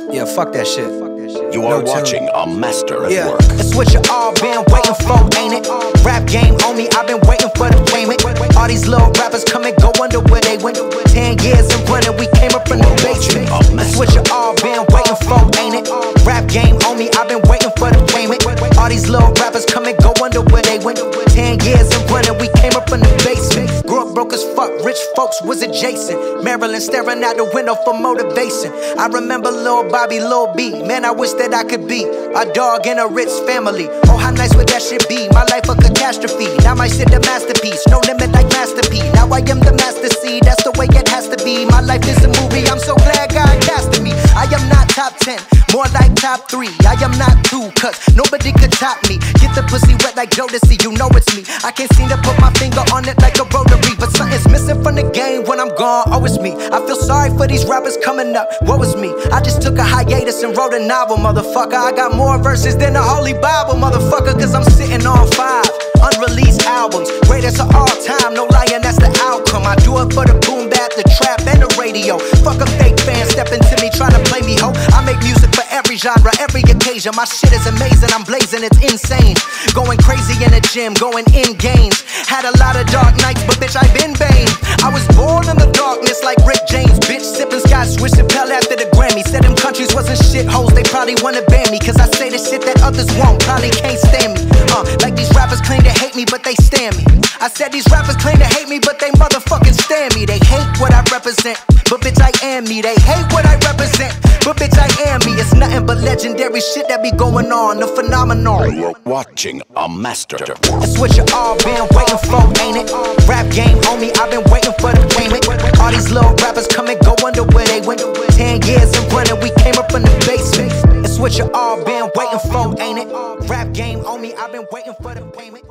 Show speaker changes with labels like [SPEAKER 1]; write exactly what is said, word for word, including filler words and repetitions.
[SPEAKER 1] Yeah, fuck that shit.
[SPEAKER 2] You are no watching a master at
[SPEAKER 1] yeah.
[SPEAKER 2] work.
[SPEAKER 1] It's what you all been waiting for, ain't it? Rap game on me, I've been waiting for the payment. All these little rappers come and go under where they went. Ten years and running, we came up from the basement. It's what you all been waiting for, ain't it? Rap game on me, I've been waiting for the payment. All these little rappers come and go under where they went. Ten years and running, we came up from the basement. Grew up broke as fuck, rich folks was adjacent. Maryland staring out the window for motivation. I remember Lil Bobby, Lil B. Man, I wish that I could be a dog in a rich family. Oh, how nice would that shit be? My life a catastrophe. Now my shit a masterpiece. No limit like Master P. Now I am the master C. That's the way it has to be. My life is a movie. I'm so glad God casted me. I am not top ten, more like top three. I am not two, cause nobody could top me. Get the pussy wet like Jodeci, you know it's me. I can't seem to put my finger on it like a rotary, but something's missing from the game when I'm gone. Oh, it's me. I feel sorry for these rappers coming up. Woe is me. I just took a hiatus and wrote a novel, motherfucker. I got more verses than the Holy Bible, motherfucker, cause I'm sitting on five unreleased albums, greatest of all time, no lying, that's the outcome. I do it for the boom bap, the trap, and the radio. Fuck a fake fan stepping to me, trying to play me, ho. I make music for every genre, every occasion. My shit is amazing, I'm blazing, it's insane. Going crazy in the gym, going in games. Had a lot of dark nights, but bitch, I been Bane. I was born in the darkness like Rick James, bitch. Sipping Scotch, swishing Pell after the Grammy. Said them countries wasn't shitholes, they probably wanna ban me, cause I say the shit that others won't, probably can't stand me. Uh, like these rappers claim to hate me, but they stand me. I said these rappers claim to hate me, but they motherfucking stand me. They hate what I represent, but bitch, I am me. They hate what I represent, but bitch, I am me. It's nothing but legendary shit that be going on, the phenomenon.
[SPEAKER 2] You are watching a master.
[SPEAKER 1] It's what you all been waiting for, ain't it? Rap game on me, I've been waiting for the payment. All these little rappers come and go under where they went. Ten years and running, we came up from the basement. It's what you all been waiting for, ain't it? Rap game on me, I've been waiting for the payment.